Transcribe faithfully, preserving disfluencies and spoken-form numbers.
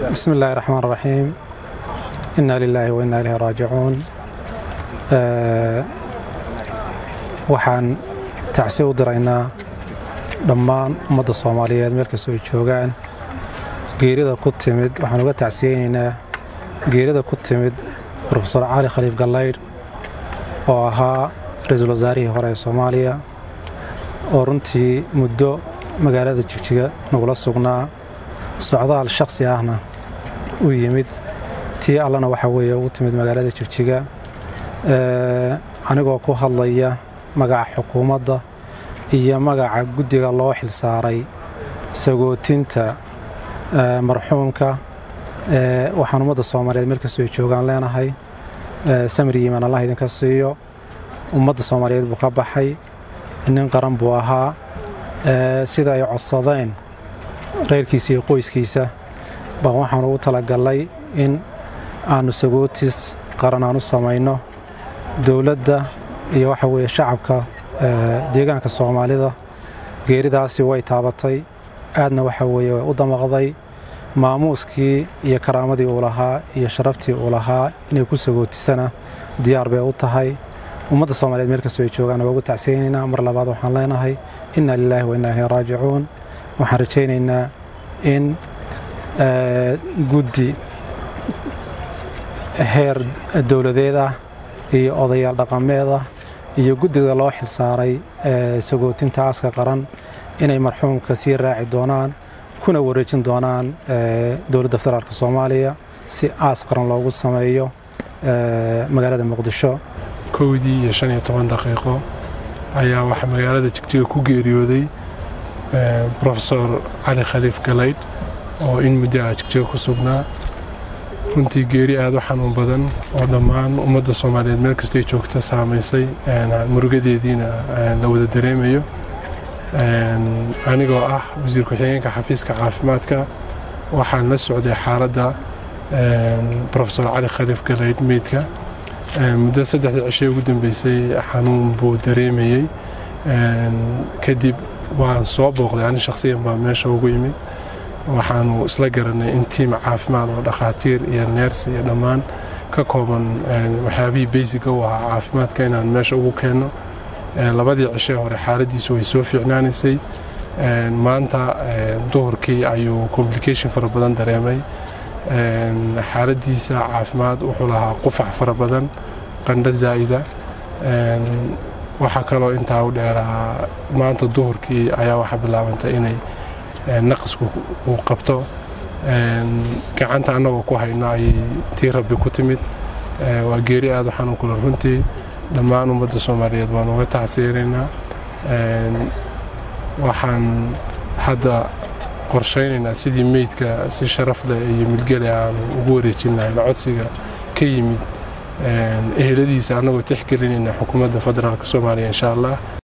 بسم الله الرحمن الرحيم. إنا لله وإنا إليه راجعون. أه waxaan tacsi u diraynaa dhammaan ummadda Soomaaliyeed meel kasta oo ay joogaan geerida ku timid. Waxaan uga tacsiyeynaynaa geerida ku timid Professor Cali Khaliif Galaydh oo ahaa ra'iisul wasaarihii hore ee Soomaaliya oo runtii muddo magaalada Jigjiga nagula sugnaa socdaal shakhsi ahna u yimid tii allana waxa weeye ugu timid magaalada Jigjiga ee anigoo ku hadlaya magaca xukuumadda iyo magaca guddiga loo xilsaaray sagootinta marxuumka ee waxaan ummadda Soomaaliyeed meel kasta oo ay joogaan leenahay samir yimaan Allah idinka siiyo. ummadda Soomaaliyeed buu ka baxay nin qaran buu ahaa sida ay codsadeen reerkiisa iyo qoyskiisa baan waxaan ugu talagalay in aanu sagootis qaran aanu samayno dawladda iyo waxa weeye shacabka deegaanka Soomaalida. geeridaasi way taabatay aadna waxa weeye u damaqday maamuuskii iyo karaamadii uu lahaa iyo sharaftii uu lahaa inay ku sagootisana diyaar bay u tahay. ummadda Soomaaliyeed meel kasta oo ay joogaan waa ugu tacsiyeynaynaa. mar labaad waxaan leenahay inna lillahi wa inna ilayhi raaji'uun. waxaan rajaynaynaa in guddi heer dawladeed ah iyo odayaal dhaqameed ah iyo guddiga loo xilsaaray sagootinta aaska qaran inay marxuumka sii raaci doonaan kuna wareejin doonaan dawladda federaalka Soomaaliya si aas qaran loogu sameeyo magaalada Muqdisho. kowdii iyo shan iyo toban daqiiqo ayaa waxa magaalada Jigjiga ku geeriyooday Professor Cali Khaliif Galaydh oo in muddo ah Jigjiga ku sugnaa. runtii geeri aad u xanuun badan oo dhammaan ummadda Soomaaliyeed meel kasta ay joogto saamaysay murugadeediina la wada dareemayo. anigoo ah wasiir ku-xigeenka xafiiska caafimaadka waxaan la socday xaaladda Professor Cali Khaliif Galaydh meydka muddo saddexda cisho ugu dambeysay xanuun buu dareemayay. kadib waan soo booqday ani shakhsiyan baa meesha ugu yimid. waxaanu isla garanay in tiim caafimaad oo dhakhaatiir iyo neersi iyo dhammaan ka kooban waxyaabihii basiga u ahaa caafimaadka inaan meesha ugu keenno. labadii cishe hore xaaladiisu way soo fiicnaanaysay. maanta duhurkii ayuu complication fara badan dareemay. xaaladiisa caafimaad wuxuu lahaa qufac fara badan, qandho zaa'ida. waxaa kaloo intaa u dheeraa maanta duhurkii ayaa waxa bilaabantay inay naqasku uu qabto. gacanta annagoo ku hayno ayay tii rabbi ku timid. waa geeri aad u xanuun kula runtii dhammaan ummadda Soomaaliyeed waan uga tacsiyeynaynaa. waxaan hadda qorshaynaynaa sidii meydka si sharaf leh iyo milgale aan ugu wareejin lahayn codsiga ka yimid eheladiisa annagoo tixgelinayna xukuumadda federaalka Soomaaliya insha Allah.